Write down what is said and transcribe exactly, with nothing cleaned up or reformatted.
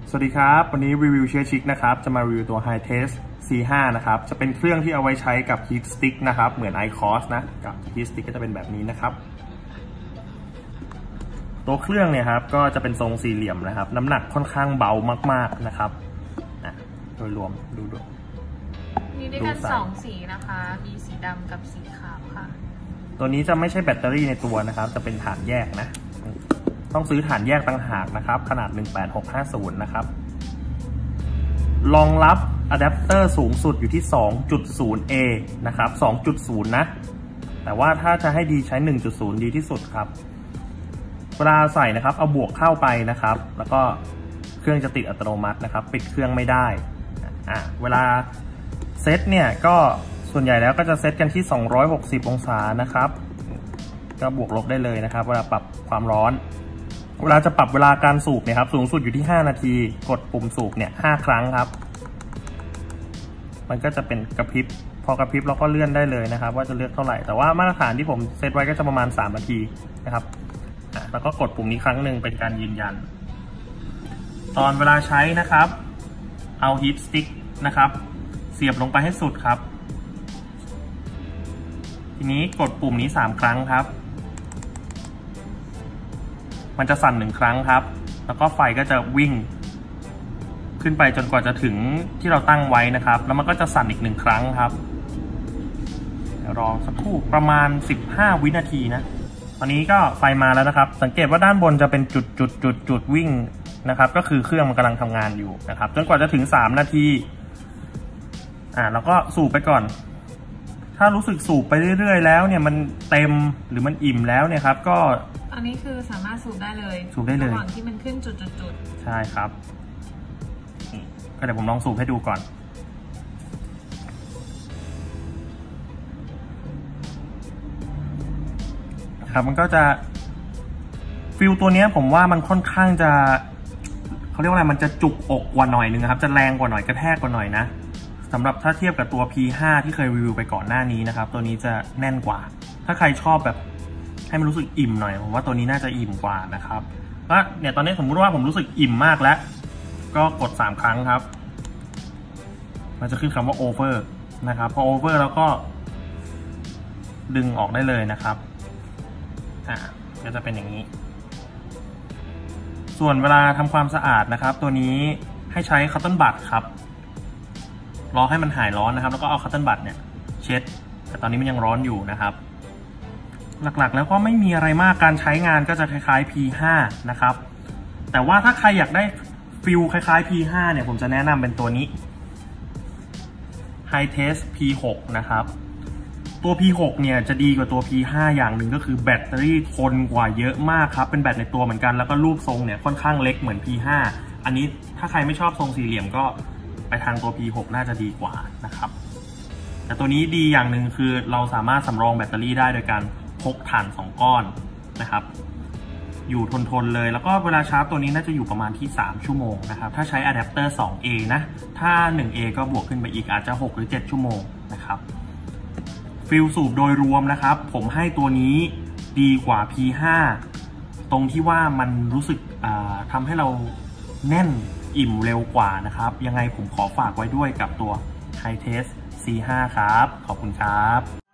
สวัสดีครับวันนี้รีวิวเชียร์ชิคนะครับจะมารีวิวตัว Hi-Test ซี ห้า นะครับจะเป็นเครื่องที่เอาไว้ใช้กับ Heat Stick นะครับเหมือน ไอ คอส นะกับ Heat Stick ก็จะเป็นแบบนี้นะครับตัวเครื่องเนี่ยครับก็จะเป็นทรงสี่เหลี่ยมนะครับน้ำหนักค่อนข้างเบามากๆนะครับโดยรวมดูดูมีด้วยกันสองสีนะคะมีสีดำกับสีขาวค่ะตัวนี้จะไม่ใช่แบตเตอรี่ในตัวนะครับจะเป็นฐานแยกนะต้องซื้อฐานแยกต่างหากนะครับขนาดหนึ่งแปดหกห้าศูนย์นะครับรองรับอะแดปเตอร์สูงสุดอยู่ที่ สองจุดศูนย์ เอ นะครับ สองจุดศูนย์ นะแต่ว่าถ้าจะให้ดีใช้ หนึ่งจุดศูนย์ ดีที่สุดครับเวลาใส่นะครับเอาบวกเข้าไปนะครับแล้วก็เครื่องจะติดอัตโนมัตินะครับปิดเครื่องไม่ได้อ่ะเวลาเซตเนี่ยก็ส่วนใหญ่แล้วก็จะเซตกันที่สองร้อยหกสิบองศานะครับก็บวกลบได้เลยนะครับเวลาปรับความร้อนเวลาจะปรับเวลาการสูบเนี่ยครับสูงสุดอยู่ที่ห้านาทีกดปุ่มสูบเนี่ยห้าครั้งครับมันก็จะเป็นกระพริบพอกระพริบเราก็เลื่อนได้เลยนะครับว่าจะเลือกเท่าไหร่แต่ว่ามาตรฐานที่ผมเซตไว้ก็จะประมาณสามนาทีนะครับแล้วก็กดปุ่มนี้ครั้งหนึ่งเป็นการยืนยันตอนเวลาใช้นะครับเอาฮีทสติ๊กนะครับเสียบลงไปให้สุดครับทีนี้กดปุ่มนี้สามครั้งครับมันจะสั่นหนึ่งครั้งครับแล้วก็ไฟก็จะวิ่งขึ้นไปจนกว่าจะถึงที่เราตั้งไว้นะครับแล้วมันก็จะสั่นอีกหนึ่งครั้งครับเดี๋ยวรอสักครู่ประมาณสิบห้าวินาทีนะตอนนี้ก็ไฟมาแล้วนะครับสังเกตว่าด้านบนจะเป็นจุดจุดจุดจุดวิ่งนะครับก็คือเครื่องมันกำลังทำงานอยู่นะครับจนกว่าจะถึงสามนาทีอ่าแล้วก็สูบไปก่อนถ้ารู้สึกสูบไปเรื่อยๆแล้วเนี่ยมันเต็มหรือมันอิ่มแล้วเนี่ยครับก็อันนี้คือสามารถสูบได้เลยสูบได้เลยระหว่างที่มันขึ้นจุดๆใช่ครับก็เดี๋ยวผมลองสูบให้ดูก่อนครับมันก็จะฟิลตัวนี้ผมว่ามันค่อนข้างจะเขาเรียกว่าอะไรมันจะจุกอกกว่าหน่อยนึงครับจะแรงกว่าหน่อยกระแทกกว่าหน่อยนะสำหรับถ้าเทียบกับตัว พี ห้า ที่เคยรีวิวไปก่อนหน้านี้นะครับตัวนี้จะแน่นกว่าถ้าใครชอบแบบให้มันรู้สึกอิ่มหน่อยผมว่าตัวนี้น่าจะอิ่มกว่านะครับว่าเนี่ยตอนนี้สมมติว่าผมรู้สึกอิ่มมากแล้วก็กดสามครั้งครับมันจะขึ้นคำว่า over นะครับพอ over แล้วก็ดึงออกได้เลยนะครับอ่าก็จะเป็นอย่างนี้ส่วนเวลาทำความสะอาดนะครับตัวนี้ให้ใช้คัตเติ้ลบัดครับรอให้มันหายร้อนนะครับแล้วก็เอาคัตเติ้ลบัดเนี่ยเช็ดแต่ตอนนี้มันยังร้อนอยู่นะครับหลักๆแล้วก็ไม่มีอะไรมากการใช้งานก็จะคล้ายๆ พี ห้า นะครับแต่ว่าถ้าใครอยากได้ฟิลคล้ายๆ พี ห้า เนี่ยผมจะแนะนำเป็นตัวนี้ Hi-Test พี หก นะครับตัว พี หก เนี่ยจะดีกว่าตัว พี ห้า อย่างหนึ่งก็คือแบตเตอรี่ทนกว่าเยอะมากครับเป็นแบตในตัวเหมือนกันแล้วก็รูปทรงเนี่ยค่อนข้างเล็กเหมือน พี ห้า อันนี้ถ้าใครไม่ชอบทรงสี่เหลี่ยมก็ไปทางตัว พี หก น่าจะดีกว่านะครับแต่ตัวนี้ดีอย่างหนึ่งคือเราสามารถสำรองแบตเตอรี่ได้โดยการพกถ่านสองก้อนนะครับอยู่ทนๆเลยแล้วก็เวลาชาร์จตัวนี้น่าจะอยู่ประมาณที่สามชั่วโมงนะครับถ้าใช้อะแดปเตอร์ สอง เอ นะถ้า หนึ่ง เอ ก็บวกขึ้นไปอีกอาจจะหกหรือเจ็ดชั่วโมงนะครับฟิลสูบโดยรวมนะครับผมให้ตัวนี้ดีกว่า พี ห้า ตรงที่ว่ามันรู้สึกทำให้เราแน่นอิ่มเร็วกว่านะครับยังไงผมขอฝากไว้ด้วยกับตัว Hi-Test ซี ห้า ครับขอบคุณครับ